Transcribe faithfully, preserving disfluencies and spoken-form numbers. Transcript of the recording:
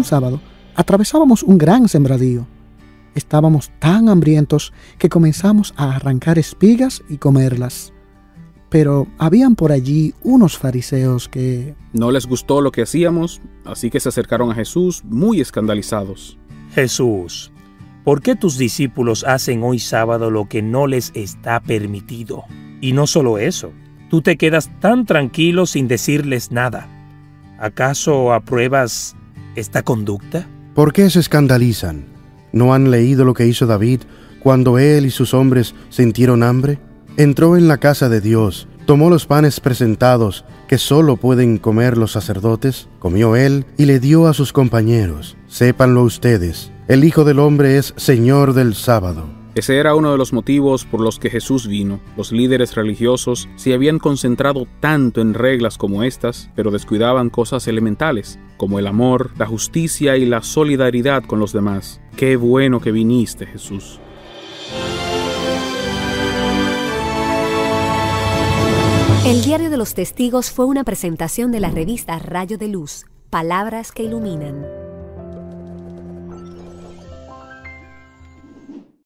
sábado, atravesábamos un gran sembradío. Estábamos tan hambrientos que comenzamos a arrancar espigas y comerlas. Pero habían por allí unos fariseos que... No les gustó lo que hacíamos, así que se acercaron a Jesús muy escandalizados. Jesús, ¿por qué tus discípulos hacen hoy sábado lo que no les está permitido? Y no solo eso, tú te quedas tan tranquilo sin decirles nada. ¿Acaso apruebas esta conducta? ¿Por qué se escandalizan? ¿No han leído lo que hizo David cuando él y sus hombres sintieron hambre? Entró en la casa de Dios, tomó los panes presentados que solo pueden comer los sacerdotes, comió él y le dio a sus compañeros. Sépanlo ustedes, el Hijo del Hombre es Señor del sábado. Ese era uno de los motivos por los que Jesús vino. Los líderes religiosos se habían concentrado tanto en reglas como estas, pero descuidaban cosas elementales, como el amor, la justicia y la solidaridad con los demás. ¡Qué bueno que viniste, Jesús! El Diario de los Testigos fue una presentación de la revista Rayo de Luz, palabras que iluminan.